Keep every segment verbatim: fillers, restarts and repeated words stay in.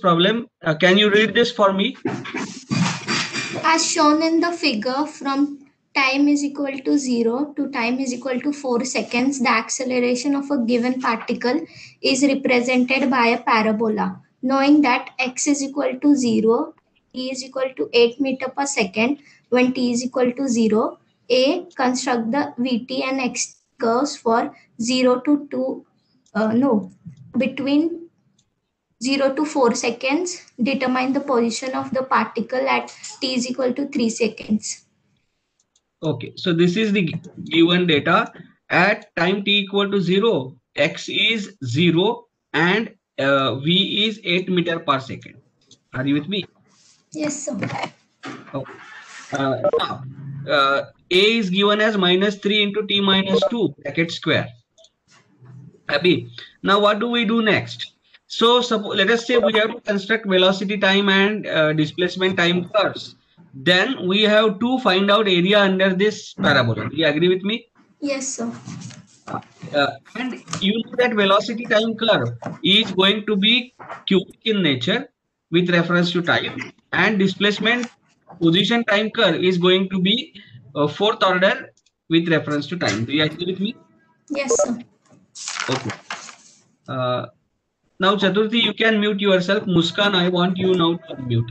problem. Uh, can you read this for me? As shown in the figure, from time is equal to zero to time is equal to four seconds, the acceleration of a given particle is represented by a parabola. Knowing that x is equal to zero, t is equal to eight meter per second when t is equal to zero, A, construct the vt and x curves for zero to two, uh, no, between zero to four seconds. Determine the position of the particle at t is equal to three seconds. Okay, so this is the given data. At time t equal to zero, x is zero and uh, v is eight meter per second. Are you with me? Yes, sir. Oh. Uh, now, uh, a is given as minus three into t minus two bracket square. Happy. Now, what do we do next? So, suppose let us say we have to construct velocity time and uh, displacement time curves. Then we have to find out area under this parabola. Do you agree with me? Yes, sir. Uh, uh, and you know that velocity time curve is going to be cubic in nature with reference to time, and displacement position time curve is going to be uh, fourth order with reference to time. Do you agree with me? Yes, sir. Okay. Uh, now, Chaturthi, you can mute yourself. Muskan, I want you now to unmute.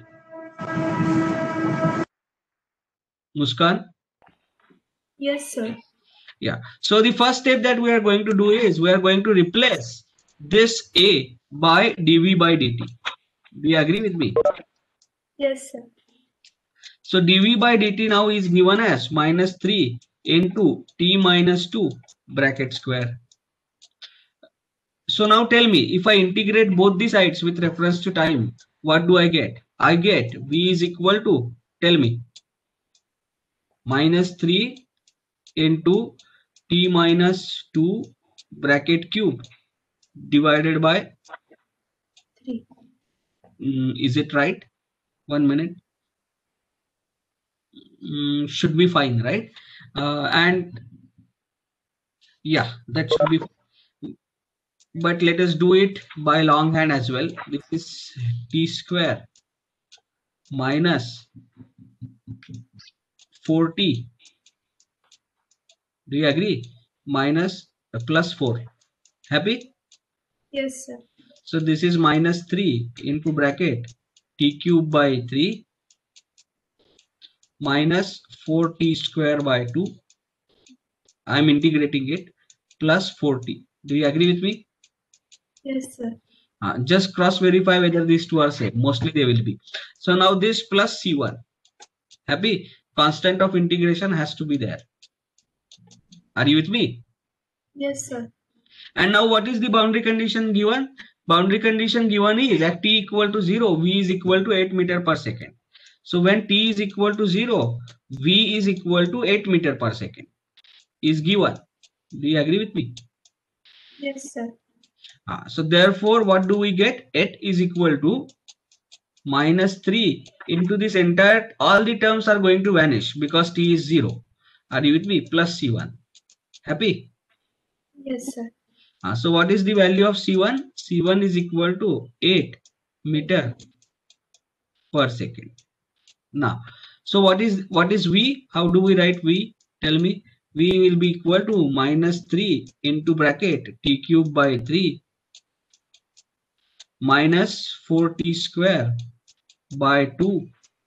Muskan? Yes, sir. Yeah. So the first step that we are going to do is we are going to replace this A by dv by dt. Do you agree with me? Yes, sir. So dv by dt now is given as minus three into t minus two bracket square. So now tell me, if I integrate both the sides with reference to time, what do I get? I get v is equal to, tell me, minus three into t minus two bracket cube divided by Three. Mm, is it right? One minute. Mm, should be fine, right? Uh, and yeah, that should be fine. But let us do it by longhand as well. This is t square minus four t. Do you agree? Minus uh, plus four. Happy? Yes, sir. So this is minus three into bracket t cube by three minus four t square by two. I'm integrating it plus four t. Do you agree with me? Yes, sir. Uh, just cross verify whether these two are same. Mostly they will be. So now this plus C one. Happy? Constant of integration has to be there. Are you with me? Yes, sir. And now what is the boundary condition given? Boundary condition given is that t equal to zero, v is equal to eight meter per second. So when t is equal to zero, v is equal to eight meter per second is given. Do you agree with me? Yes, sir. Uh, so therefore, what do we get? eight is equal to minus three into this entire, all the terms are going to vanish because t is zero. Are you with me? Plus C one. Happy? Yes, sir. Uh, so what is the value of C one? C one is equal to eight meter per second. Now, so what is what is V? How do we write V? Tell me. V will be equal to minus three into bracket t cube by three minus four t square by two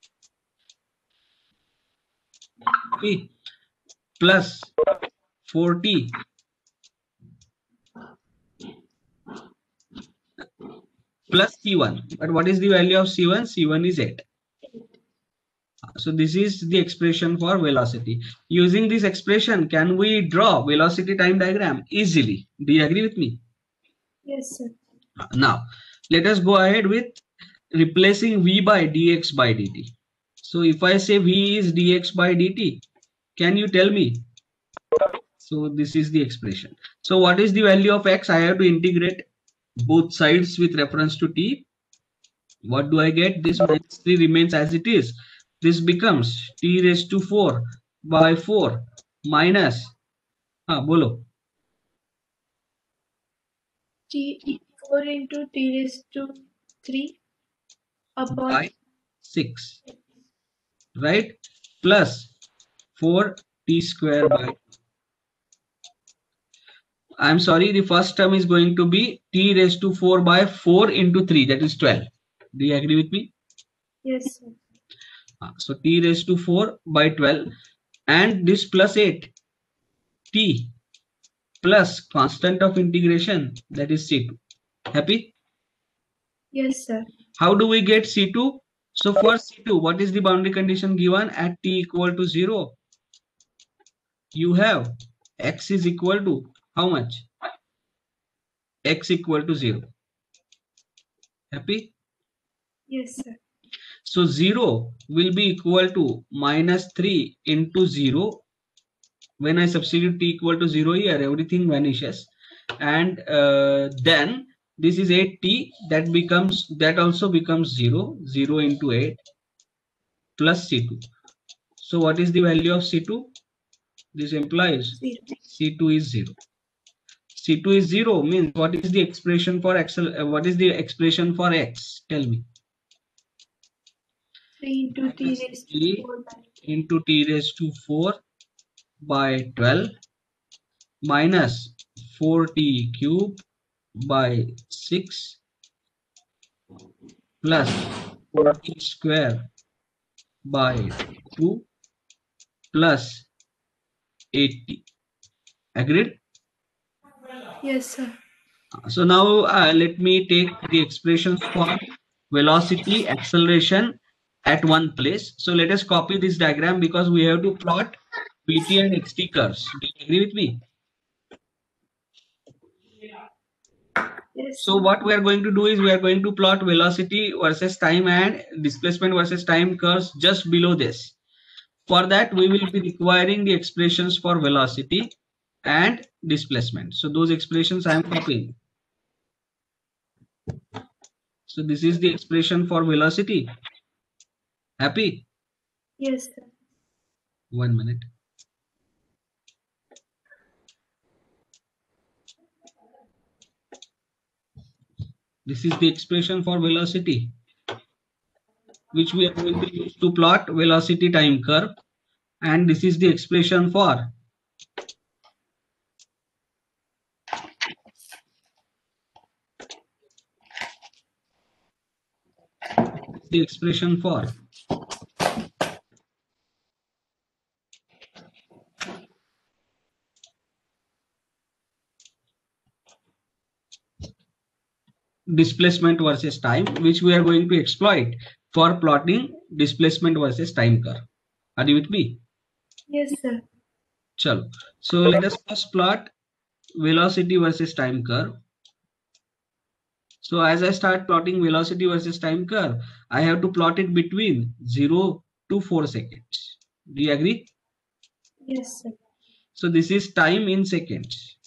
p plus four t plus C one. But what is the value of C one? C one is eight. So this is the expression for velocity. Using this expression, can we draw velocity time diagram easily? Do you agree with me? Yes, sir. Now, let us go ahead with replacing V by dx by dt. So if I say V is dx by dt, can you tell me? So this is the expression. So what is the value of x? I have to integrate both sides with reference to t. What do I get? This minus three remains as it is. This becomes t raised to four by four minus, ah, bolo. T four into t raised to three. upon by six, right? Plus four t square by, I'm sorry, the first term is going to be t raised to four by four into three, that is twelve. Do you agree with me? yes, sir. Uh, So t raised to four by twelve, and this plus eight, t plus constant of integration, that is c two. Happy? Yes, sir. How do we get c two? So for c two, what is the boundary condition given at t equal to zero? You have x is equal to how much? X equal to zero. Happy? Yes, sir. So zero will be equal to minus three into zero. When I substitute t equal to zero here, everything vanishes. And uh, then this is eight t, that becomes, that also becomes zero. zero into eight plus c two. So what is the value of c two? This implies Zero. c two is zero. c two is zero means what is the expression for x? Uh, what is the expression for x? Tell me. three into t raised to three four by into t raised to four by twelve minus four t cube by six plus four t square by two plus eight t. Agreed? Yes, sir. So now uh, let me take the expressions for velocity, acceleration at one place. So let us copy this diagram because we have to plot vt and xt curves. Do you agree with me? Yes, So sir. what we are going to do is we are going to plot velocity versus time and displacement versus time curves just below this. For that, we will be requiring the expressions for velocity and displacement. So those expressions I am copying. So this is the expression for velocity. Happy? Yes, sir. One minute. This is the expression for velocity, which we are going to use to plot velocity time curve. And this is the expression for the expression for displacement versus time, which we are going to exploit for plotting displacement versus time curve. Are you with me? Yes, sir. Chalo. So let us first plot velocity versus time curve. So as I start plotting velocity versus time curve, I have to plot it between zero to four seconds. Do you agree? Yes, sir. So this is time in seconds.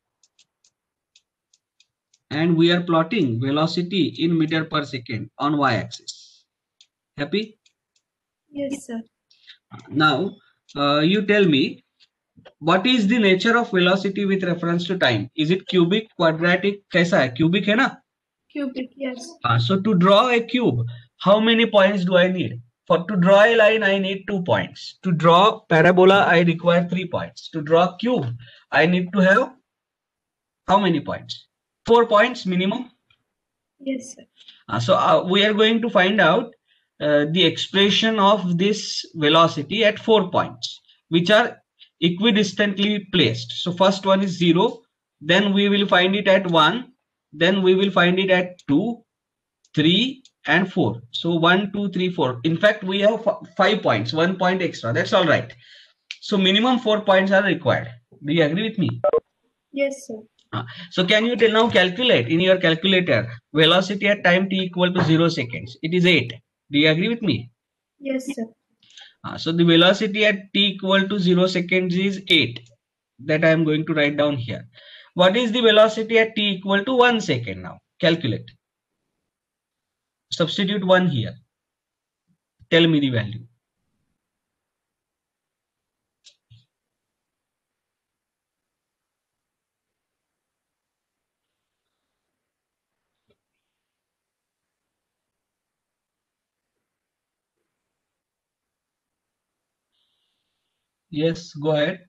And we are plotting velocity in meter per second on y-axis. Happy? Yes, sir. Now, uh, you tell me, what is the nature of velocity with reference to time? Is it cubic, quadratic? कैसा है? Cubic है ना? Cubic, yes. Uh, so to draw a cube, how many points do I need? For to draw a line, I need two points. To draw parabola, I require three points. To draw cube, I need to have how many points? Four points minimum. Yes, sir. Uh, so uh, we are going to find out uh, the expression of this velocity at four points, which are equidistantly placed. So first one is zero, then we will find it at one, then we will find it at two, three, and four. So one, two, three, four. In fact, we have five points, one point extra. That's all right. So minimum four points are required. Do you agree with me? Yes, sir. Uh, so can you tell now calculate in your calculator velocity at time t equal to zero seconds? It is eight. Do you agree with me? Yes, sir. Uh, so the velocity at t equal to zero seconds is eight. That I am going to write down here. What is the velocity at t equal to one second now? Calculate. Substitute one here. Tell me the value. Yes, go ahead.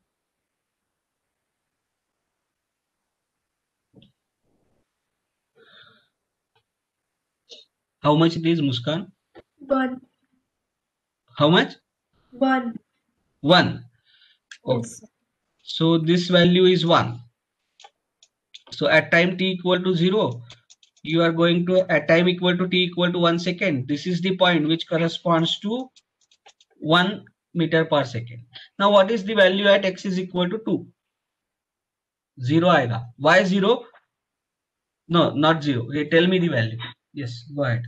How much it is, Muskan? One. How much? One. one. Okay. Yes, sir. So this value is one. So at time t equal to zero, you are going to at time equal to t equal to one second. This is the point which corresponds to one meter per second. Now what is the value at x is equal to two? Zero आएगा. Why zero? No, not zero. Okay, tell me the value. Yes, go ahead.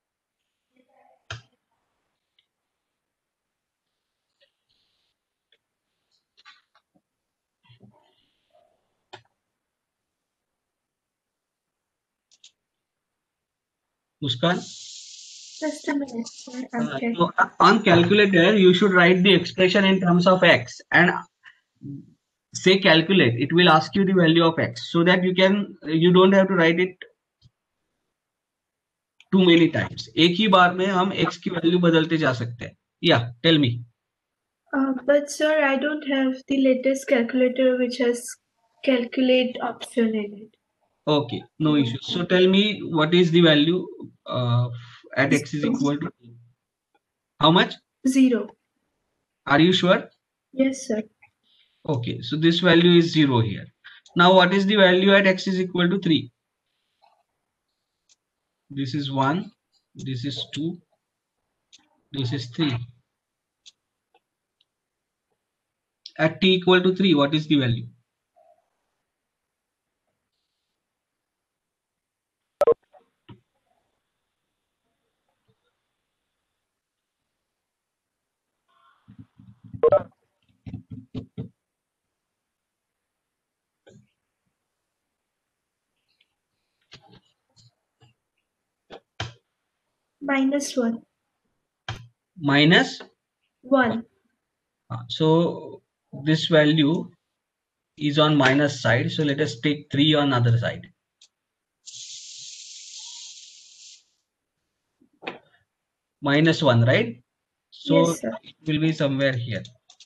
Muskan? Just a minute, sir. I'm Uh, checking. so on calculator, you should write the expression in terms of x and say calculate. It will ask you the value of x so that you can you don't have to write it too many times. एक ही बार में हम x की value बदलते जा सकते हैं. Yeah, tell me. Uh, but sir, I don't have the latest calculator which has calculate option in it. Okay, no issue. So tell me what is the value uh, at x is equal to how much? Zero. Are you sure? Yes, sir. Okay, so this value is zero here. Now what is the value at x is equal to three? This is one, this is two, this is three. At t equal to three, what is the value? Minus one. Minus One. uh, so this value is on minus side, so let us take three on other side. Minus one, right? So Yes, sir. it will be somewhere here.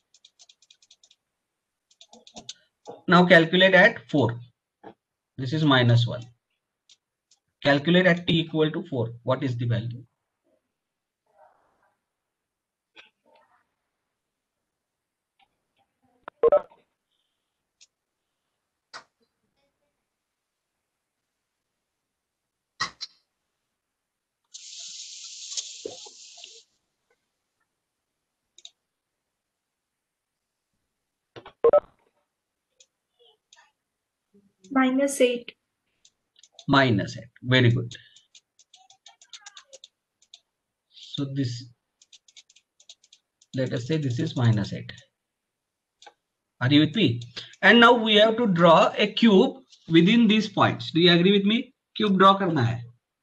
Now calculate at four. This is minus one. Calculate at t equal to four. What is the value? Minus eight. Minus eight. Very good. So this, let us say this is minus eight. Are you with me? And now we have to draw a cube within these points. Do you agree with me? Cube draw करना है.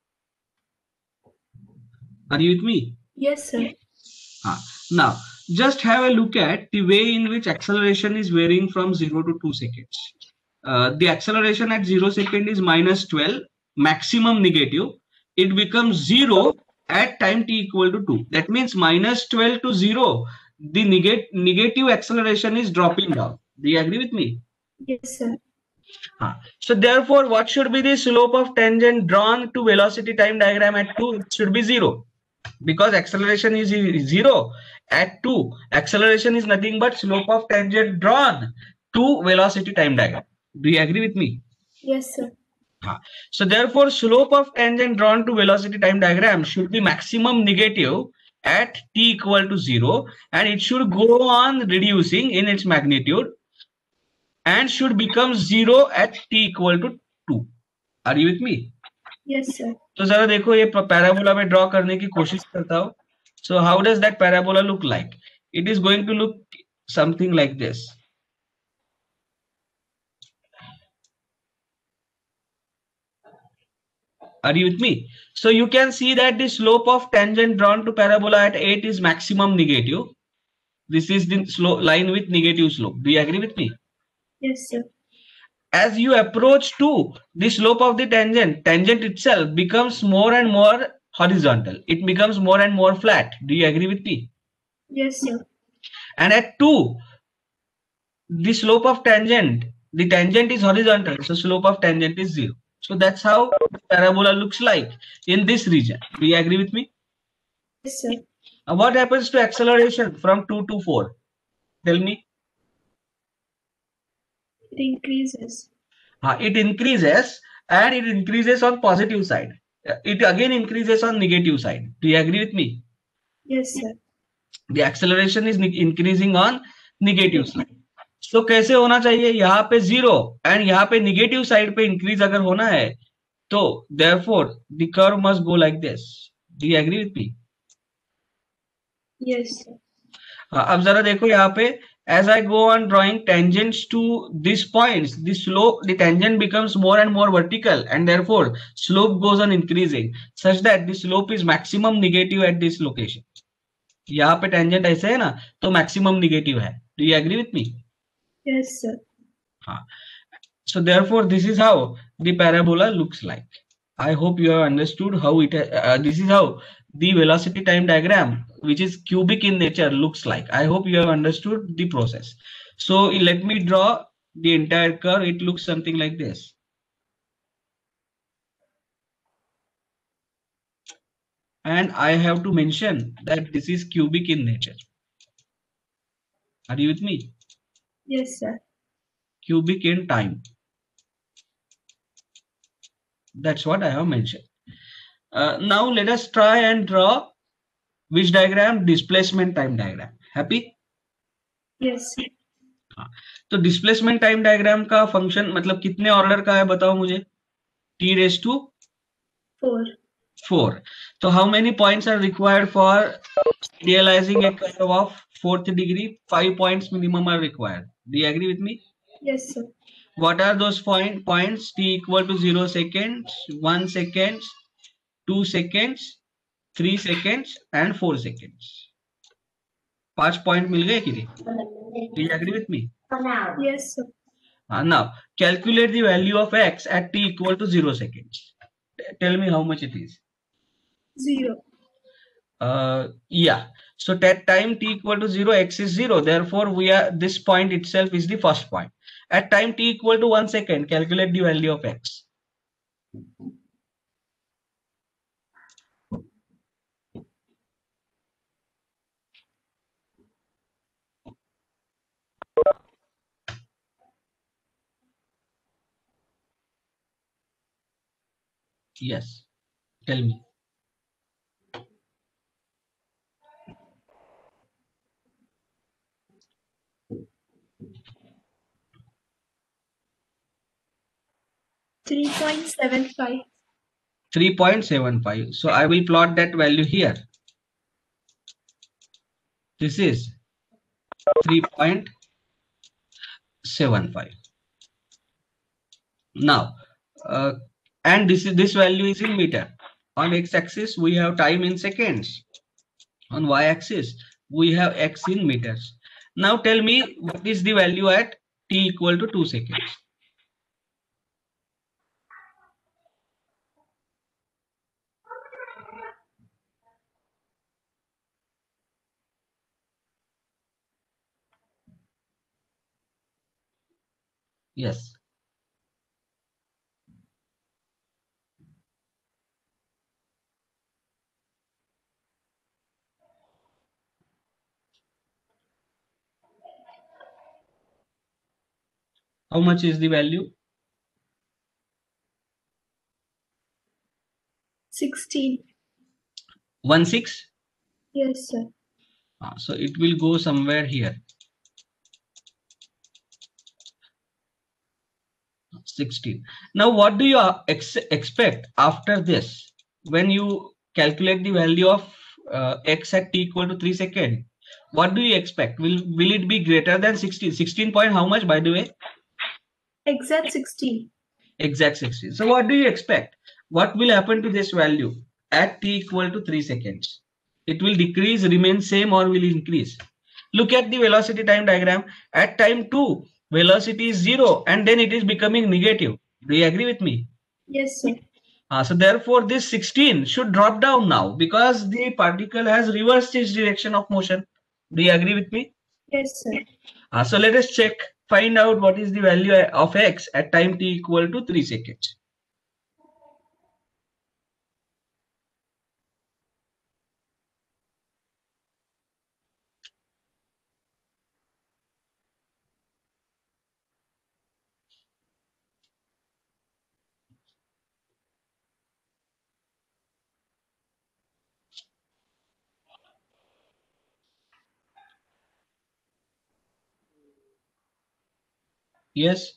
Are you with me? Yes, sir. Ah, now just have a look at the way in which acceleration is varying from zero to two seconds. Uh, the acceleration at zero second is minus twelve, maximum negative. It becomes zero at time t equal to two. That means minus twelve to zero. The negate, negative acceleration is dropping down. Do you agree with me? Yes, sir. Ah, so therefore, what should be the slope of tangent drawn to velocity time diagram at two? It should be zero. Because acceleration is zero at two. Acceleration is nothing but slope of tangent drawn to velocity time diagram. Do you agree with me? Yes, sir. So therefore, slope of tangent drawn to velocity time diagram should be maximum negative at t equal to zero, and it should go on reducing in its magnitude and should become zero at t equal to two. Are you with me? Yes, sir. तो जरा देखो ये parabola में draw करने की कोशिश करता हूँ. So how does that parabola look like? It is going to look something like this. Are you with me? So you can see that the slope of tangent drawn to parabola at eight is maximum negative. This is the slope line with negative slope. Do you agree with me? Yes, sir. As you approach to the slope of the tangent, tangent itself becomes more and more horizontal. It becomes more and more flat. Do you agree with me? Yes, sir. And at two, the slope of tangent, the tangent is horizontal, so slope of tangent is zero. So that's how the parabola looks like in this region. Do you agree with me? Yes, sir. Uh, what happens to acceleration from two to four? Tell me. It increases. Uh, it increases, and it increases on positive side. Uh, It again increases on negative side. Do you agree with me? Yes, sir. The acceleration is ni- increasing on negative side. So कैसे होना चाहिए? यहाँ पे zero and यहाँ पे negative side पे increase अगर होना है, तो therefore the curve must go like this. Do you agree with me? Yes, sir. हाँ, अब जरा देखो यहाँ पे, as I go on drawing tangents to these points, the slope, the tangent becomes more and more vertical, and therefore slope goes on increasing such that the slope is maximum negative at this location. यहाँ पे tangent ऐसे है ना, तो maximum negative है. Do you agree with me? Yes, sir. हाँ. So therefore this is how the parabola looks like. I hope you have understood how it, uh, this is how the velocity time diagram, which is cubic in nature, looks like. I hope you have understood the process. So let me draw the entire curve. It looks something like this. And I have to mention that this is cubic in nature. Are you with me? Yes, sir. Cubic in time. That's what I have mentioned. Uh, now let us try and draw which diagram? Displacement time diagram. Happy? Yes, sir. हाँ, तो displacement time diagram का function मतलब कितने order का है बताओ मुझे? T raise to Four. Four. तो how many points are required for realising a curve of fourth degree? Five points minimum are required. Do you agree with me? Yes, sir. What are those point points? T equal to zero seconds, one seconds, two seconds, three seconds, and four seconds. पांच point मिल गए कि नहीं? Do you agree with me? Yes, sir. Uh, now calculate the value of x at t equal to zero seconds. T- Tell me how much it is. Zero. Uh, yeah. So at time t equal to zero, x is zero. Therefore, we are this point itself is the first point. At time t equal to one second, calculate the value of x. Yes. Tell me. Three point seven five. three point seven five. So I will plot that value here. This is three point seven five. Now, uh, and this is this value is in meter. On x-axis we have time in seconds. On y-axis we have x in meters. Now tell me what is the value at t equal to two seconds. Yes. How much is the value? Sixteen. one six. Yes, sir. Uh, so it will go somewhere here. sixteen. Now what do you uh, ex expect after this? When you calculate the value of uh, x at t equal to three seconds, what do you expect? Will will it be greater than sixteen? sixteen point how much, by the way? Exact sixteen. Exact sixteen. So what do you expect? What will happen to this value at t equal to three seconds? It will decrease, remain same, or will increase? Look at the velocity time diagram. At time two, velocity is zero and then it is becoming negative. Do you agree with me? Yes, sir. Uh, so therefore this sixteen should drop down now because the particle has reversed its direction of motion. Do you agree with me? Yes, sir. Uh, so let us check find out what is the value of x at time t equal to three seconds. Yes.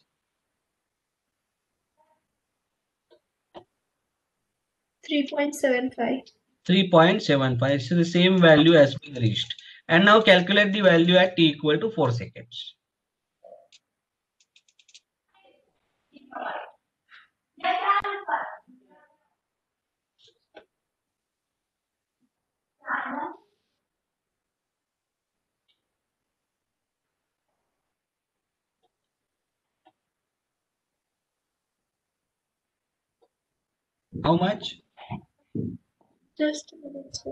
three point seven five. three point seven five. So the same value has been reached. And now calculate the value at t equal to four seconds. How much? Just a minute, sir.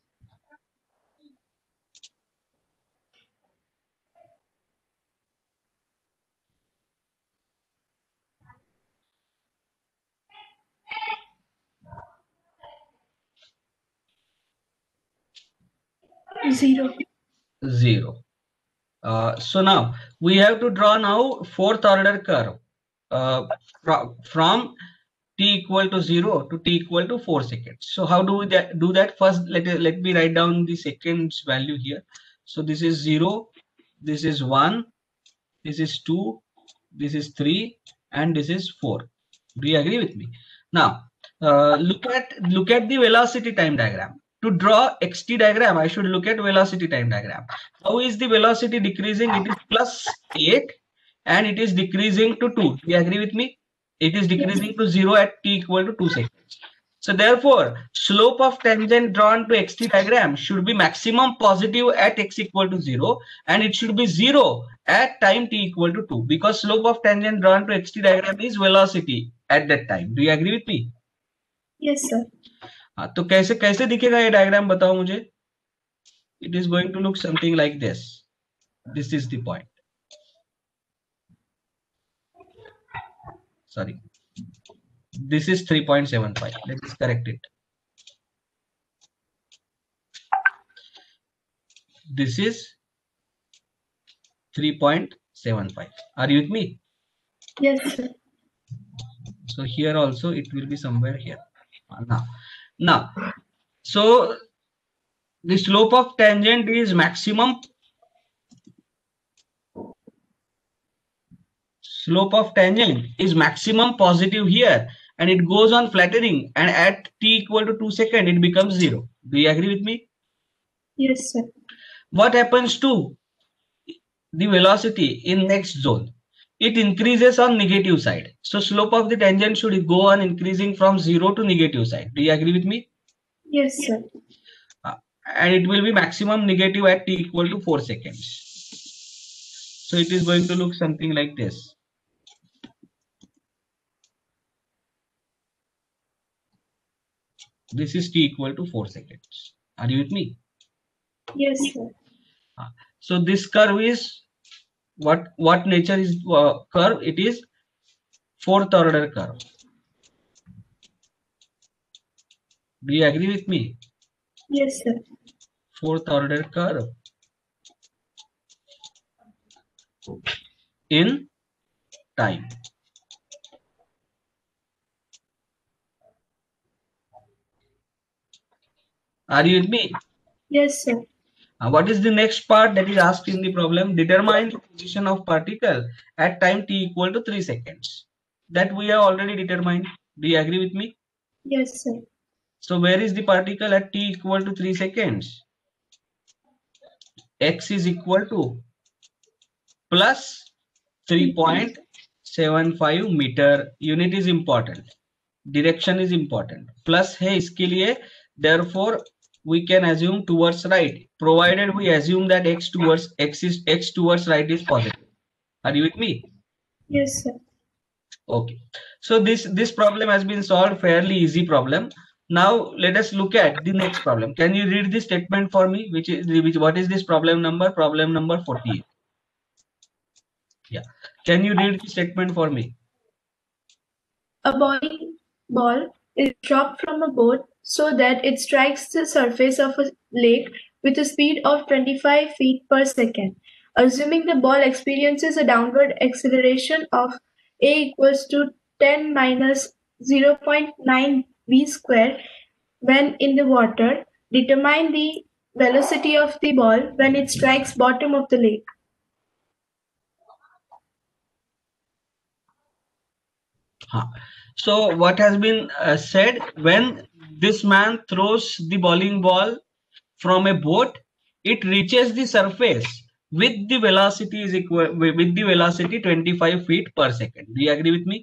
Zero. Zero. Uh, so now we have to draw now fourth order curve uh, from, from t equal to zero to t equal to four seconds. So how do we that, do that? First, let, let me write down the seconds value here. So this is zero, this is one, this is two, this is three, and this is four. Do you agree with me? Now uh, look at look at the velocity time diagram. To draw xt diagram, I should look at velocity time diagram. How is the velocity decreasing? It is plus eight and it is decreasing to two. Do you agree with me? It is decreasing to zero at t equal to two seconds. So therefore, slope of tangent drawn to xt diagram should be maximum positive at x equal to zero, and it should be zero at time t equal to two, because slope of tangent drawn to xt diagram is velocity at that time. Do you agree with me? Yes, sir. हाँ, तो कैसे कैसे दिखेगा ये diagram बताओ मुझे. It is going to look something like this. This is the point. Sorry. This is three point seven five. Let us correct it. This is three point seven five. Are you with me? Yes, sir. So here also it will be somewhere here. Now, now, so the slope of tangent is maximum. Slope of tangent is maximum positive here, and it goes on flattening, and at t equal to two seconds it becomes zero. Do you agree with me? Yes, sir. What happens to the velocity in next zone? It increases on negative side. So slope of the tangent should go on increasing from zero to negative side. Do you agree with me? Yes, sir. Uh, and it will be maximum negative at t equal to four seconds. So it is going to look something like this. This is t equal to four seconds. Are you with me? Yes, sir. Uh, so this curve is what what nature is uh, curve? It is fourth order curve. Do you agree with me? Yes, sir. Fourth order curve in time. Are you with me? Yes, sir. Uh, what is the next part that is asked in the problem? Determine the position of particle at time t equal to three seconds. That we have already determined. Do you agree with me? Yes, sir. So where is the particle at t equal to three seconds? X is equal to plus three point seven five meter. Unit is important. Direction is important. Plus है इसके लिए. Therefore, we can assume towards right, provided we assume that x towards x is x towards right is positive. Are you with me? Yes, sir. Okay. So this this problem has been solved. Fairly easy problem. Now let us look at the next problem. Can you read the statement for me? Which is which? What is this problem number? Problem number forty-eight. Yeah. Can you read the statement for me? A bowling ball is dropped from a boat so that it strikes the surface of a lake with a speed of twenty-five feet per second. Assuming the ball experiences a downward acceleration of a equals to ten minus zero point nine v square when in the water, determine the velocity of the ball when it strikes bottom of the lake. Huh. So what has been uh, said, when this man throws the bowling ball from a boat, it reaches the surface with the velocity is equal with the velocity twenty-five feet per second. Do you agree with me?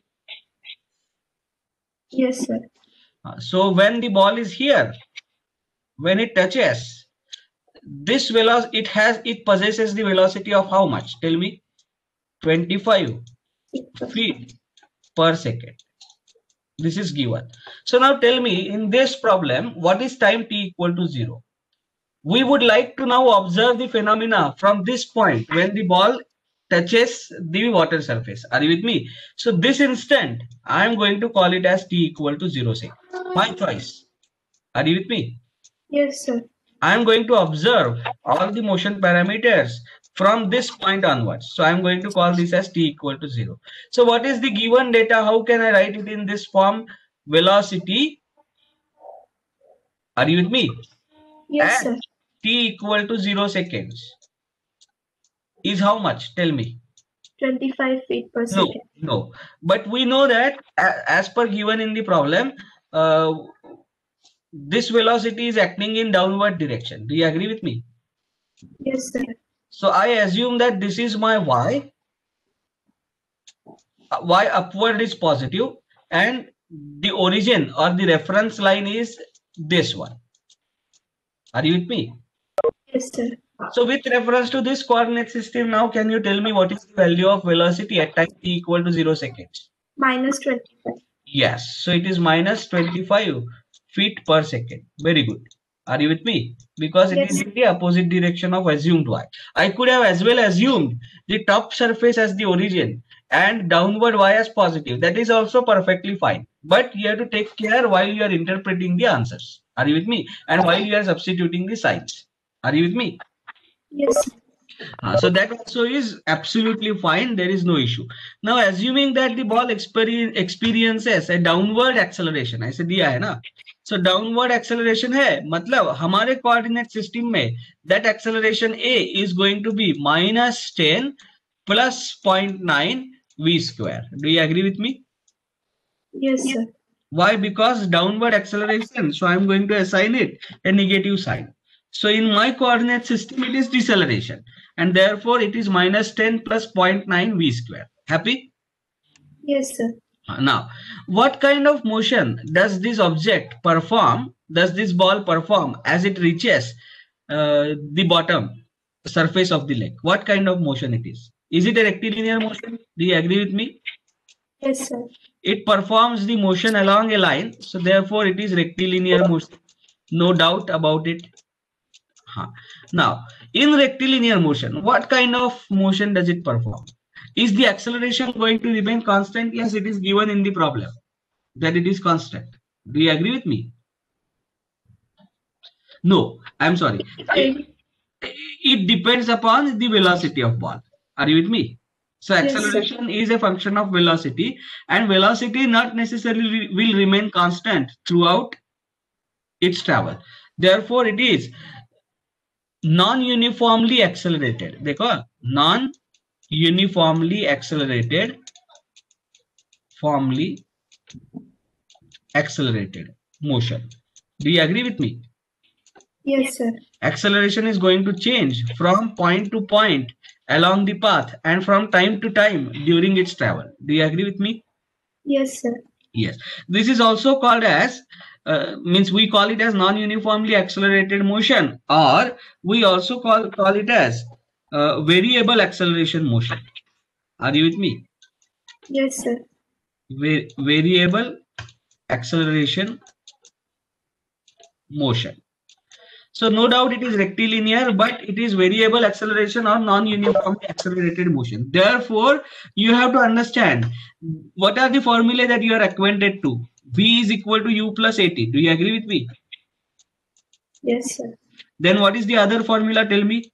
Yes, sir. Uh, so when the ball is here, when it touches this velocity, it has it possesses the velocity of how much? Tell me. twenty-five feet per second. This is given. So now tell me, in this problem, what is time t equal to zero? We would like to now observe the phenomena from this point when the ball touches the water surface. Are you with me? So this instant, I am going to call it as t equal to zero seconds. My choice. Are you with me? Yes, sir. I am going to observe all the motion parameters from this point onwards. So I am going to call this as t equal to zero. So what is the given data? How can I write it in this form? Velocity. Are you with me? Yes, At sir. t equal to zero seconds is how much? Tell me. twenty-five feet per No, second. no. But we know that as per given in the problem, uh, this velocity is acting in downward direction. Do you agree with me? Yes, sir. So I assume that this is my y. Y upward is positive and the origin or the reference line is this one. Are you with me? Yes, sir. So with reference to this coordinate system, now can you tell me what is the value of velocity at time t equal to zero seconds? Minus twenty-five. Yes, so it is minus twenty-five feet per second. Very good. Are you with me? Because it Yes. is in the opposite direction of assumed y. I could have as well assumed the top surface as the origin and downward y as positive. That is also perfectly fine. But you have to take care while you are interpreting the answers. Are you with me? And while you are substituting the signs. Are you with me? Yes. Uh, so that also is absolutely fine. There is no issue. Now, assuming that the ball experience experiences a downward acceleration, ऐसे दिया है ना? So downward acceleration है, मतलब हमारे coordinate system में that acceleration A is going to be minus ten plus zero point nine v square. Do you agree with me? Yes, sir. Why? Because downward acceleration. So I'm going to assign it a negative sign. So in my coordinate system, it is deceleration. And therefore, it is minus ten plus zero point nine v square. Happy? Yes, sir. Now, what kind of motion does this object perform, does this ball perform as it reaches uh, the bottom surface of the lake? What kind of motion it is? Is it a rectilinear motion? Do you agree with me? Yes, sir. It performs the motion along a line, so therefore it is rectilinear motion. No doubt about it. Huh. Now, in rectilinear motion, what kind of motion does it perform? Is the acceleration going to remain constant? Yes, it is given in the problem that it is constant. Do you agree with me? No, I'm sorry. It, it depends upon the velocity of ball. Are you with me? So acceleration yes, is a function of velocity, and velocity not necessarily will remain constant throughout its travel. Therefore, it is non-uniformly accelerated. देखो, non-uniformly accelerated, formally accelerated motion. Do you agree with me? Yes, sir. Acceleration is going to change from point to point along the path and from time to time during its travel. Do you agree with me? Yes, sir. Yes. This is also called as, uh, means we call it as non-uniformly accelerated motion, or we also call, call it as uh, variable acceleration motion. Are you with me? Yes, sir. Va variable acceleration motion. So no doubt it is rectilinear, but it is variable acceleration or non-uniformly accelerated motion. Therefore, you have to understand what are the formulae that you are acquainted to. V is equal to U plus A T. Do you agree with me? Yes, sir. Then what is the other formula? Tell me.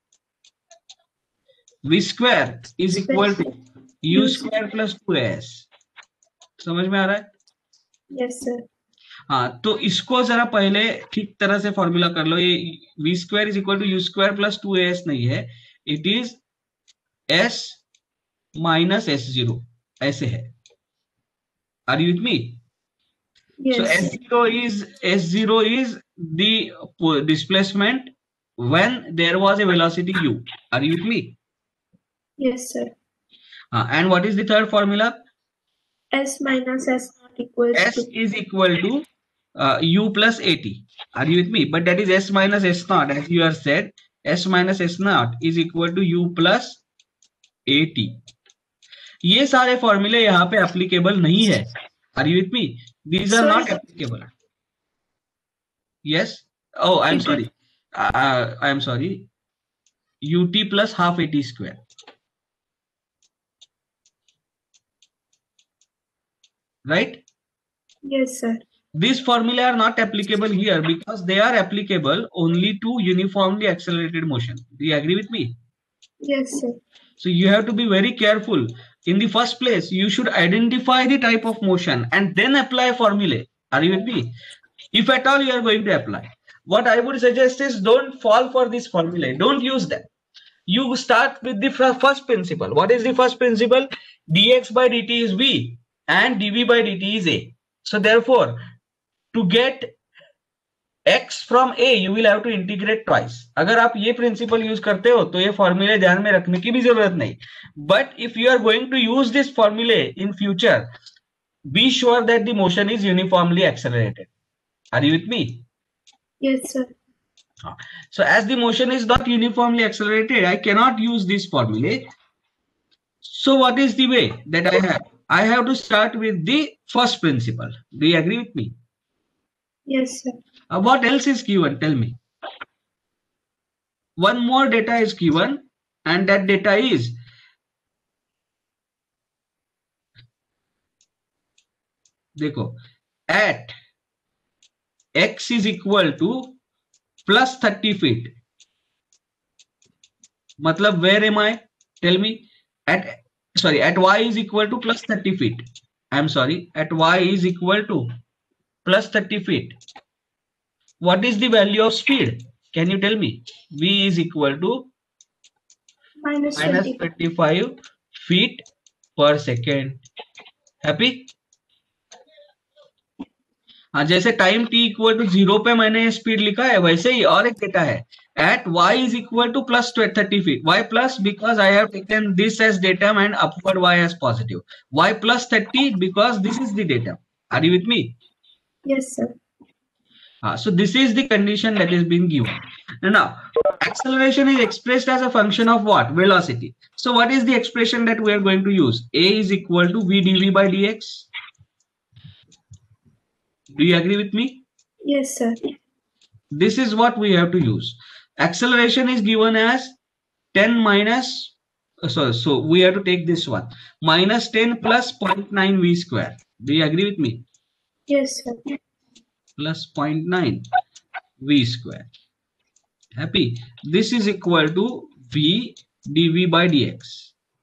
V square is equal to U square plus two s. समझ में आ रहा है? Yes, sir. हाँ, तो इसको जरा पहले ठीक तरह से फॉर्मूला कर लो. ये v square is equal to u square plus two s नहीं है, it is s minus s zero, ऐसे है. Are you with me? So s zero is s zero is the displacement when there was a velocity u. Are you with me? Yes, sir. Uh, and what is the third formula? S minus S naught equals S to is equal to uh, u plus at. Are you with me? But that is S minus S naught, as you have said. S minus S naught is equal to u plus at. ये सारे फॉर्मूले यहाँ पे applicable नहीं है. Are you with me? These are not applicable. Yes. Oh, I'm sorry. Uh, I am sorry. Ut plus half at square. Right? Yes, sir. These formulae are not applicable here because they are applicable only to uniformly accelerated motion. Do you agree with me? Yes, sir. So you have to be very careful. In the first place, you should identify the type of motion and then apply formulae. Are you with me? If at all you are going to apply. What I would suggest is don't fall for this formula. Don't use them. You start with the first principle. What is the first principle? Dx by dt is v and dv by dt is a. So therefore, to get x from a, you will have to integrate twice. अगर आप ये principle use करते हो तो ये formula ध्यान में रखने की भी जरूरत नहीं. But if you are going to use this formula in future, be sure that the motion is uniformly accelerated. Are you with me? Yes, sir. So as the motion is not uniformly accelerated, I cannot use this formula. So what is the way that I have? I have to start with the first principle. Do you agree with me? Yes, sir. Uh, what else is given? Tell me. One more data is given, and that data is देखो, at x is equal to plus thirty feet. मतलब where am I? Tell me. At sorry, at y is equal to plus thirty feet. I am sorry. At y is equal to plus thirty feet. What is the value of speed? Can you tell me? V is equal to minus, minus twenty-five feet per second. Happy? हाँ, जैसे time t equal to zero पे मैंने speed लिखा है, वैसे ही और एक data है at y is equal to plus thirty feet. Why plus? Because I have taken this as datum and upward y as positive. Why plus thirty? Because this is the datum. Are you with me? Yes, sir. Uh, so this is the condition that is being given. Now, acceleration is expressed as a function of what? Velocity. So what is the expression that we are going to use? A is equal to v dv by dx. Do you agree with me? Yes, sir. This is what we have to use. Acceleration is given as ten minus, so, so we have to take this one. Minus ten plus zero point nine v square. Do you agree with me? Yes, sir. Plus zero point nine v square. Happy? This is equal to v dv by dx.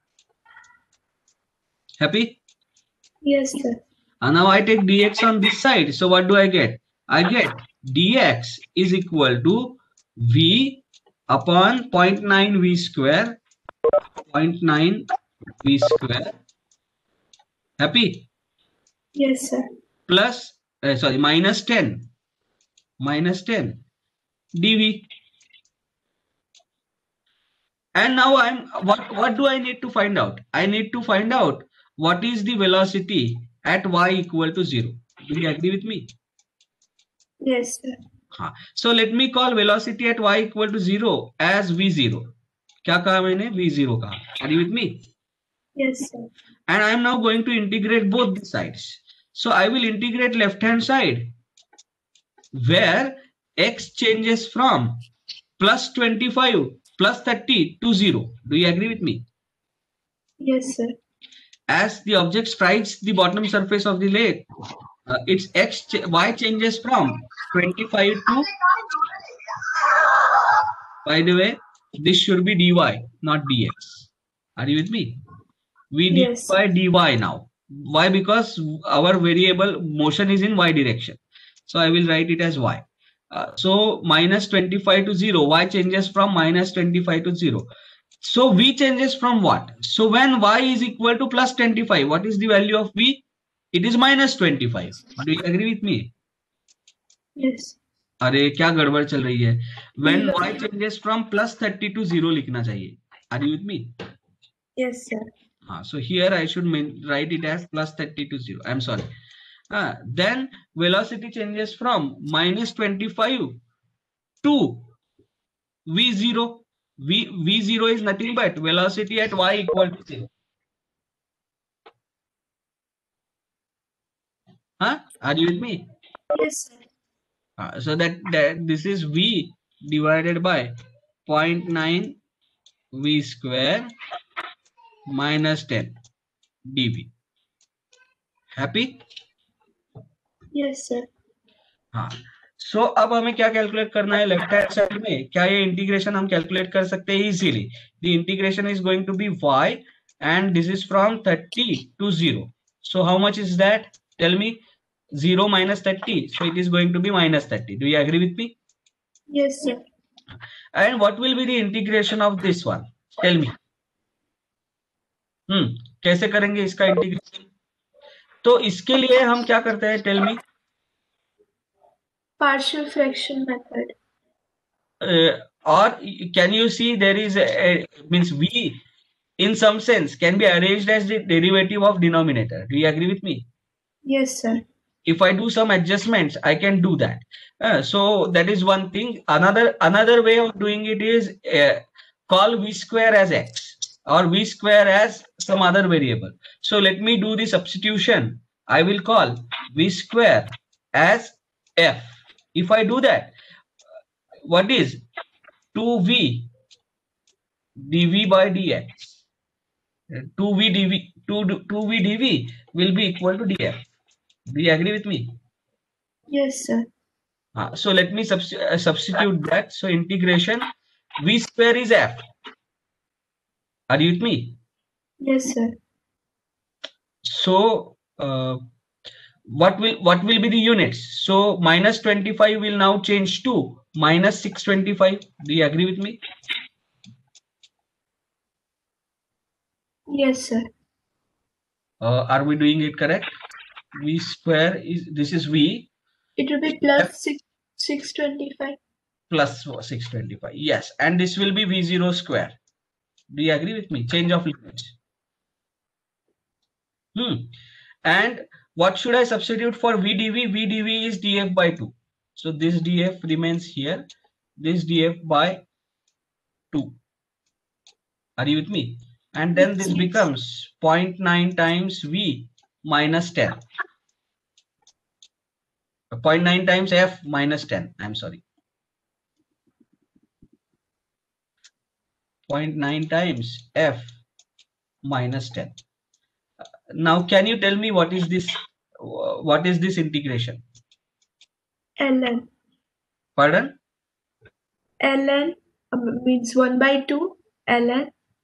Happy? Yes, sir. And now I take dx on this side. So what do I get? I get dx is equal to v upon zero point nine v square. zero point nine v square. Happy? Yes, sir. Plus, uh, sorry, minus ten. Minus ten dv. And now I'm, what, what do I need to find out? I need to find out what is the velocity at y equal to zero. Do you agree with me? Yes, sir. हाँ, so let me call velocity at y equal to zero as v zero. क्या कहा मैंने? v zero कहा. Are you with me? Yes, sir. And I am now going to integrate both the sides. So I will integrate left hand side where x changes from plus twenty-five plus thirty to zero. Do you agree with me? Yes, sir. As the object strikes the bottom surface of the lake, uh, its x ch y changes from twenty-five to, by the way, this should be dy, not dx. Are you with me? We did Yes. by dy now. Why? Because our variable motion is in y direction. So I will write it as y. Uh, so minus twenty-five to zero, y changes from minus twenty-five to zero. So v changes from what? So when y is equal to plus twenty-five, what is the value of v? It is minus twenty-five. Do you agree with me? Yes. अरे क्या गड़बड़ चल रही है? When y changes from plus thirty to zero लिखना चाहिए. Are you with me? Yes, sir. Uh, so here I should write it as plus thirty to zero. I'm sorry. Uh, then velocity changes from minus twenty-five to v zero. V, v zero is nothing but velocity at y equal to zero. Huh? Are you with me? Yes, sir. Uh, so that, that this is v divided by zero point nine v square minus ten dv. Happy? Yes, sir. हाँ. सो so, अब हमें क्या calculate करना है left hand side में? क्या ये integration हम कैलकुलेट कर सकते हैं easily? The integration is going to be y and this is from thirty to zero. So how much is that? Tell me. Zero minus thirty, so it is going to be minus thirty. Do you agree with me? Yes, sir. And what will be the integration of this one? Tell me. हम्म कैसे करेंगे इसका integration? तो इसके लिए हम क्या करते हैं? Tell me. Partial fraction method. Uh, or can you see there is a, a means v in some sense can be arranged as the derivative of denominator. Do you agree with me? Yes, sir. If I do some adjustments, I can do that. Uh, so that is one thing. Another another way of doing it is uh, call v square as x or v square as some other variable. So let me do the substitution. I will call v square as f. If I do that, what is two v dv by dx? two v dv, two, two v dv will be equal to df. Do you agree with me? Yes, sir. Uh, so let me subst uh, substitute that. So integration v square is f. Are you with me? Yes, sir. So uh, what will what will be the units? So minus twenty-five will now change to minus six twenty-five. Do you agree with me? Yes, sir. Uh, are we doing it correct? V square is, this is v. It will be plus six six twenty five. Plus six twenty-five. Yes, and this will be v zero square. Do you agree with me? Change of limits. Hmm. And what should I substitute for v dv? V dv is df by two. So this df remains here. This df by two. Are you with me? And then this becomes zero point nine times v minus ten. zero point nine times f minus ten. I'm sorry. zero point nine times f minus ten. Now, can you tell me what is this? What is this integration? Ln. Pardon? Ln um, means one by two. Ln.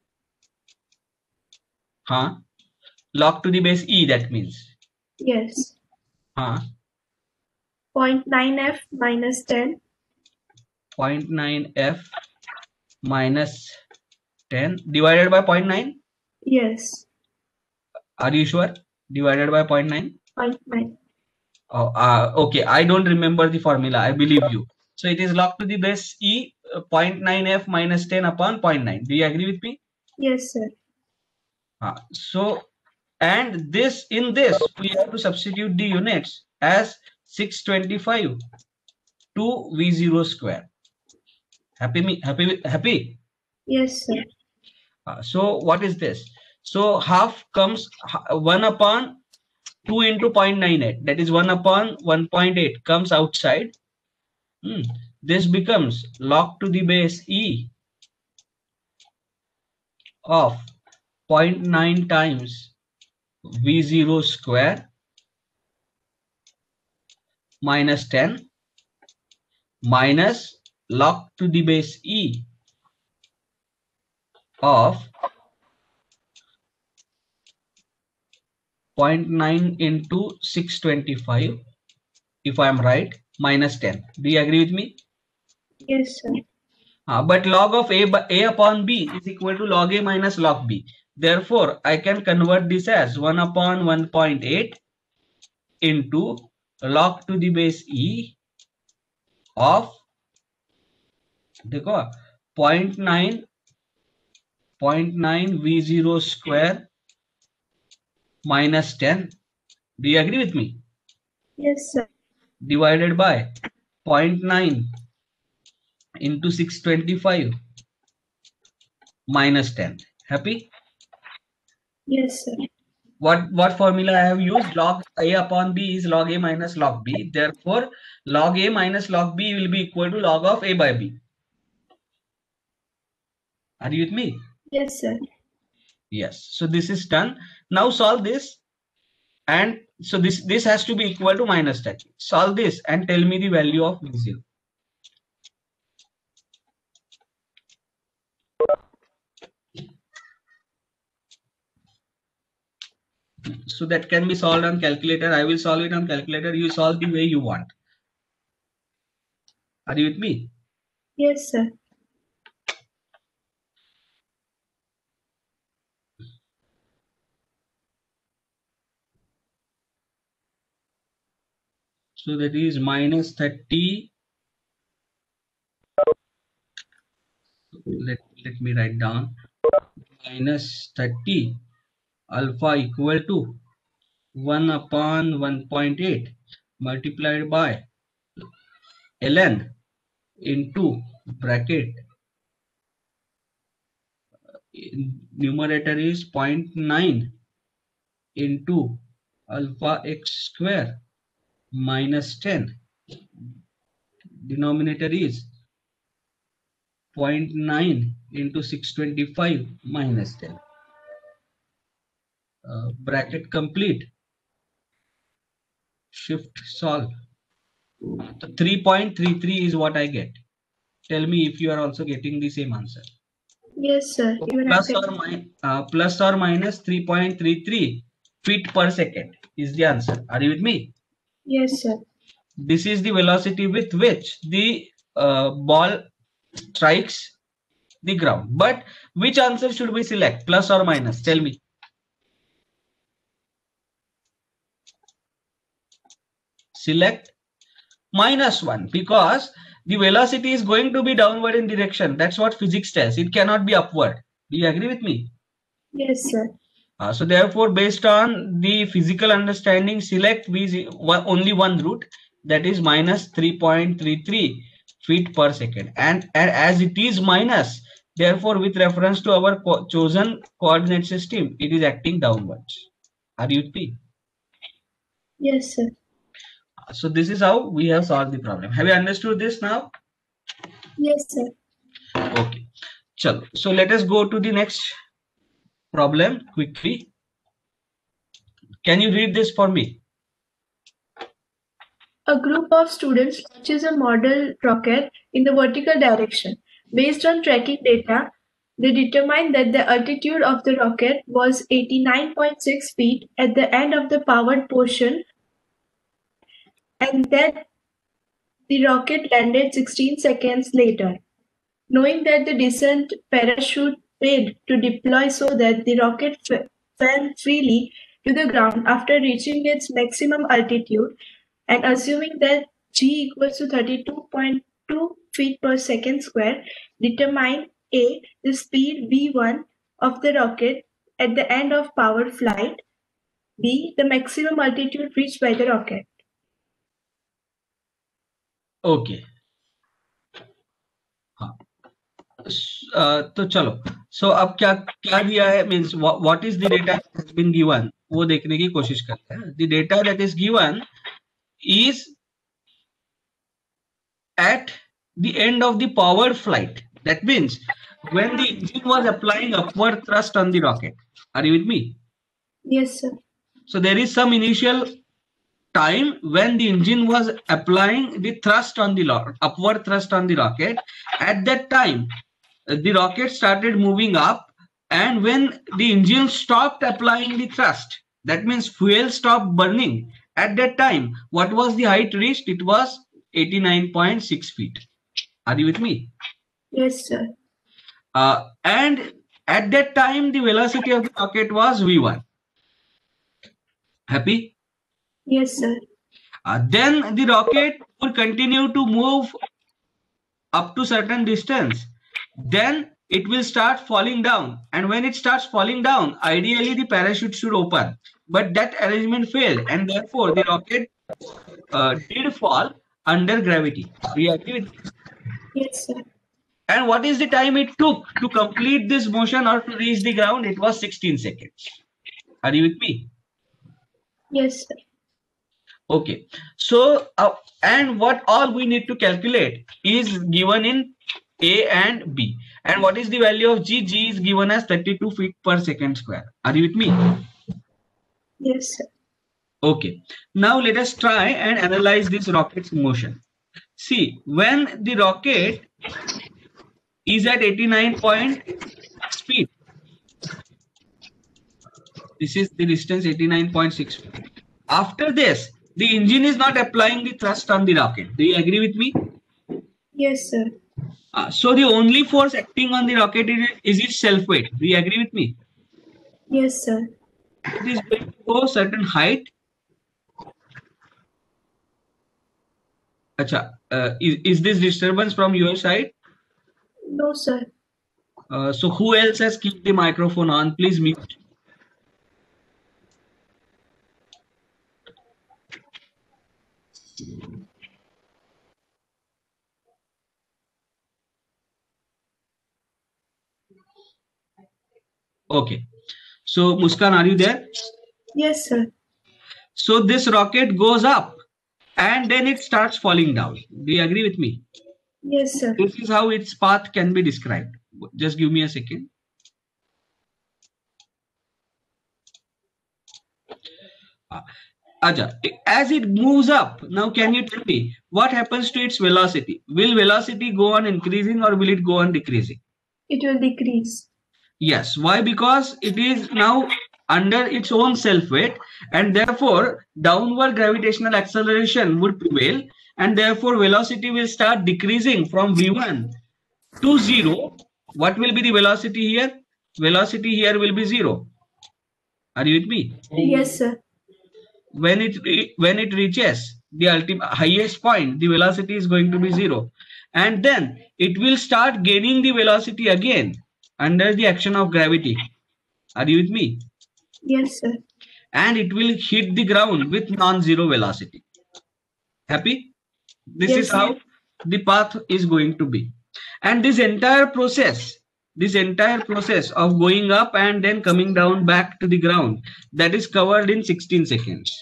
Huh? Log to the base e, that means. Yes. Huh? zero point nine f minus ten. zero point nine f minus ten divided by zero point nine? Yes. Are you sure? Divided by zero point nine? zero point nine. Oh, uh, okay. I don't remember the formula. I believe you. So it is log to the base e uh, zero point nine f minus ten upon zero point nine. Do you agree with me? Yes, sir. Uh, so, and this in this we have to substitute the units as six twenty-five to v zero square. Happy me? Happy? Happy? Yes, sir. Uh, so what is this? So half comes one upon two into zero point nine eight. That is one upon one point eight comes outside. Hmm. this becomes log to the base e of zero point nine times v zero square minus ten minus log to the base e of zero point nine into six twenty-five, if I am right, minus ten. Do you agree with me? Yes, sir. Uh, but log of a, by, a upon b is equal to log a minus log b. Therefore, I can convert this as one upon one point eight into log to the base e of देखो zero point nine zero point nine v zero square minus ten. Do you agree with me? Yes, sir. Divided by zero point nine into six twenty-five minus ten. Happy? Yes, sir. What what formula I have used? Log a upon b is log a minus log b. Therefore, log a minus log b will be equal to log of a by b. Are you with me? Yes, sir. Yes. So this is done. Now solve this, and so this this has to be equal to minus ten. Solve this and tell me the value of v zero. So that can be solved on calculator. I will solve it on calculator. You solve the way you want. Are you with me? Yes, sir. So that is minus thirty. Let, let me write down. Minus thirty alpha equal to one upon one point eight multiplied by ln into bracket. Numerator is zero point nine into alpha x square minus ten. Denominator is zero point nine into six twenty-five minus ten. Uh, bracket complete. Shift solve. So three point three three is what I get. Tell me if you are also getting the same answer. Yes, sir. So Even plus I or, mi uh, plus or minus three point three three feet per second is the answer. Are you with me? Yes, sir. This is the velocity with which the uh, ball strikes the ground. But which answer should we select? Plus or minus? Tell me. Select minus one, because the velocity is going to be downward in direction. That's what physics tells. It cannot be upward. Do you agree with me? Yes, sir. Uh, so therefore, based on the physical understanding, select v only one route, that is minus three point three three feet per second. And, and as it is minus, therefore, with reference to our co chosen coordinate system, it is acting downwards. Are you with me? Yes, sir. So this is how we have solved the problem. Have you understood this now? Yes, sir. Okay. Chalo. So let us go to the next problem quickly. Can you read this for me? A group of students launches a model rocket in the vertical direction. Based on tracking data, they determined that the altitude of the rocket was eighty-nine point six feet at the end of the powered portion, and that the rocket landed sixteen seconds later. Knowing that the descent parachute failed to deploy so that the rocket f- fell freely to the ground after reaching its maximum altitude, and assuming that g equals to thirty-two point two feet per second square, determine A, the speed v one of the rocket at the end of powered flight, B, the maximum altitude reached by the rocket. Okay. हाँ. Uh, तो चलो. So अब क्या क्या दिया है, means what, what is the data that has been given, वो देखने की कोशिश करते हैं. The data that is given is at the end of the powered flight. That means when the engine was applying upward thrust on the rocket. Are you with me? Yes, sir. So there is some initial time when the engine was applying the thrust on the upward thrust on the rocket. At that time, the rocket started moving up, and when the engine stopped applying the thrust, that means fuel stopped burning. At that time, what was the height reached? It was eighty-nine point six feet. Are you with me? Yes, sir. Uh, and at that time, the velocity of the rocket was v one. Happy? Yes, sir. Uh, then the rocket would continue to move up to certain distance. Then it will start falling down. And when it starts falling down, ideally the parachute should open. But that arrangement failed, and therefore the rocket uh, did fall under gravity. Do you agree with this? Yes, sir. And what is the time it took to complete this motion or to reach the ground? It was sixteen seconds. Are you with me? Yes, sir. Okay. So, uh, and what all we need to calculate is given in A and B. And what is the value of G? G is given as thirty-two feet per second square. Are you with me? Yes, sir. Okay. Now let us try and analyze this rocket's motion. See, when the rocket is at eighty-nine point speed, this is the distance eighty-nine point six feet. After this, the engine is not applying the thrust on the rocket. Do you agree with me? Yes, sir. Uh, so the only force acting on the rocket is, is its self weight. Do you agree with me? Yes, sir. It is going to go a certain height. Achha, uh, is, is this disturbance from your side? No, sir. Uh, so who else has kept the microphone on? Please mute. Okay. So Muskan, are you there? Yes, sir. So this rocket goes up and then it starts falling down. Do you agree with me? Yes, sir. This is how its path can be described. Just give me a second. Uh, Aja, as it moves up, now can you tell me what happens to its velocity? Will velocity go on increasing or will it go on decreasing? It will decrease. Yes. Why? Because it is now under its own self weight, and therefore downward gravitational acceleration would prevail, and therefore velocity will start decreasing from v one to zero. What will be the velocity here? Velocity here will be zero. Are you with me? Yes, sir. When it when it reaches the ultimate highest point, the velocity is going to be zero, and then it will start gaining the velocity again under the action of gravity. Are you with me? Yes, sir. And it will hit the ground with non-zero velocity. Happy? This Yes, is how sir. the path is going to be. And this entire process, this entire process of going up and then coming down back to the ground, that is covered in sixteen seconds.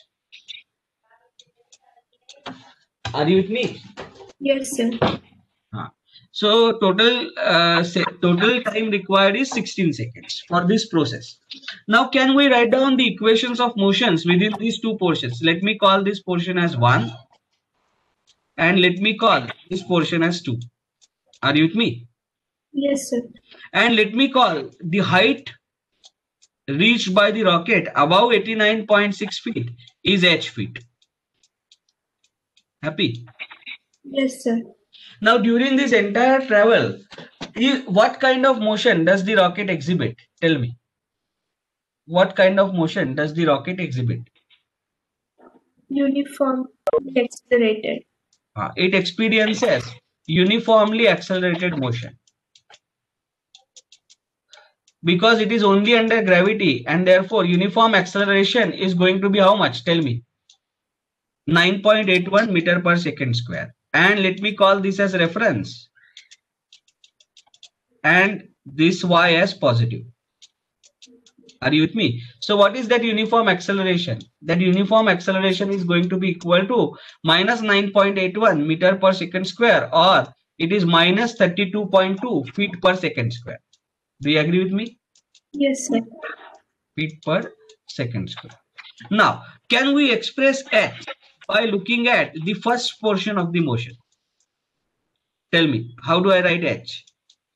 Are you with me? Yes, sir. Uh, So total uh, say, total time required is sixteen seconds for this process. Now can we write down the equations of motions within these two portions? Let me call this portion as one and let me call this portion as two. Are you with me? Yes, sir. And let me call the height reached by the rocket above eighty-nine point six feet is h feet. Happy? Yes, sir. Now during this entire travel, what kind of motion does the rocket exhibit? Tell me. What kind of motion does the rocket exhibit? Uniformly accelerated. Uh, it experiences uniformly accelerated motion. Because it is only under gravity, and therefore uniform acceleration is going to be how much? Tell me. nine point eight one meter per second square. And let me call this as reference. And this y as positive. Are you with me? So what is that uniform acceleration? That uniform acceleration is going to be equal to minus nine point eight one meter per second square or it is minus thirty-two point two feet per second square. Do you agree with me? Yes, sir. Feet per second square. Now, can we express h by looking at the first portion of the motion? Tell me, how do I write h?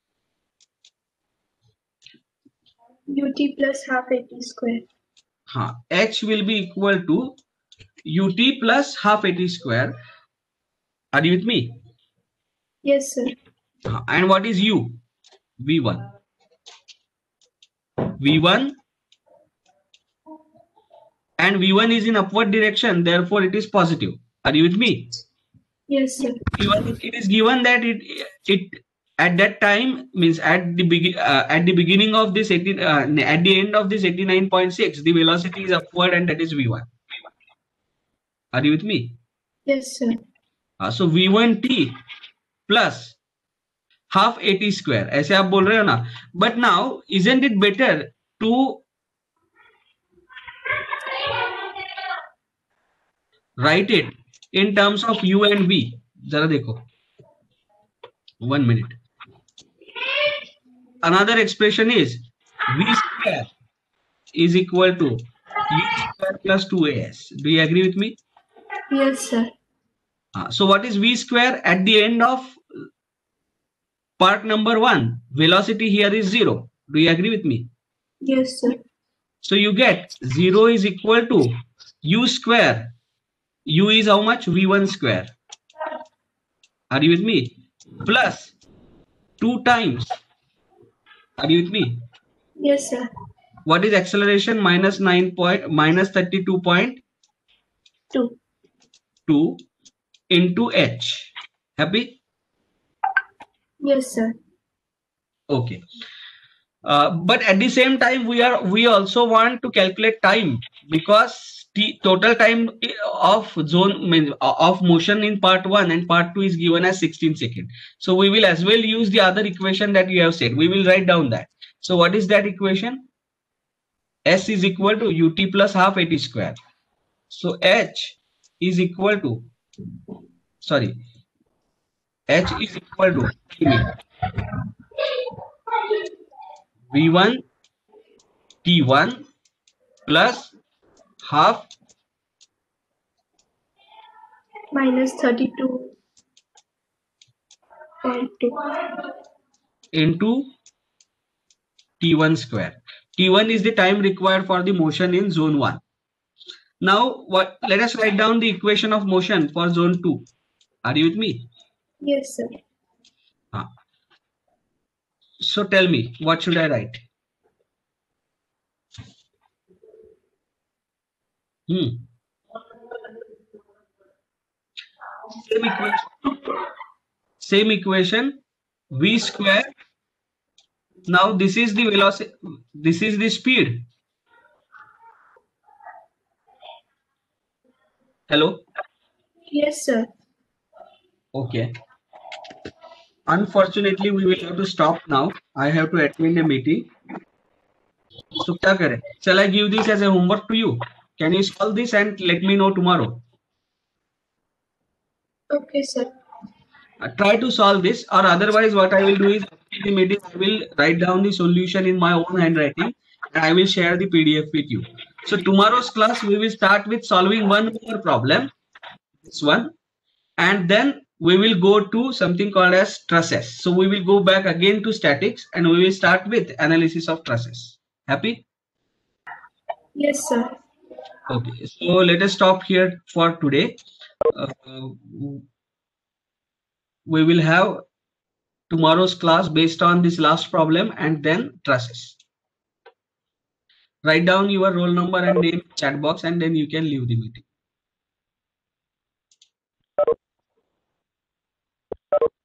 Ut plus half at square. Huh. H will be equal to ut plus half at square. Are you with me? Yes, sir. Huh. And what is u? v one. v one and v one is in upward direction, therefore it is positive. Are you with me? Yes, sir. Even it is given that it it at that time means at the begin uh, at the beginning of this eighteen uh, at the end of this eighty-nine point six, the velocity is upward and that is v one. Are you with me? Yes, sir. Uh, so v one t plus half at square ऐसे आप बोल रहे हो ना. But now isn't it better to write it in terms of u and v? जरा देखो. One minute. Another expression is v square is equal to u square plus two a s. Do you agree with me? Yes, sir. Uh, so what is v square at the end of part number one? Velocity here is zero. Do you agree with me? Yes, sir. So you get zero is equal to u square. U is how much? v one square. Are you with me? Plus two times. Are you with me? Yes, sir. What is acceleration? Minus nine point minus thirty-two point Two. two into h. Happy? Yes, sir. Okay. Uh, but at the same time, we are we also want to calculate time, because the total time of zone means of motion in part one and part two is given as sixteen seconds. So we will as well use the other equation that you have said. We will write down that. So what is that equation? S is equal to ut plus half at square. So h is equal to sorry h is equal to v one t one plus half Minus thirty-two point two. into t one square. T one is the time required for the motion in zone one. Now what? Let us write down the equation of motion for zone two. Are you with me? Yes, sir. Ah. So tell me, what should I write? Hmm. Same equation. Same equation. V square. Now this is the velocity. This is the speed. Hello. Yes, sir. Okay. Unfortunately, we will have to stop now. I have to attend a meeting. So क्या करें? Shall I give this as a homework to you? Can you solve this and let me know tomorrow? Okay, sir. Uh, try to solve this, or otherwise what I will do is after the meeting I will write down the solution in my own handwriting and I will share the P D F with you. So tomorrow's class we will start with solving one more problem, this one, and then we will go to something called as trusses. So we will go back again to statics and we will start with analysis of trusses. Happy? Yes, sir. Okay, so let us stop here for today. Uh, we will have tomorrow's class based on this last problem and then trusses. Write down your roll number and name in chat box and then you can leave the meeting.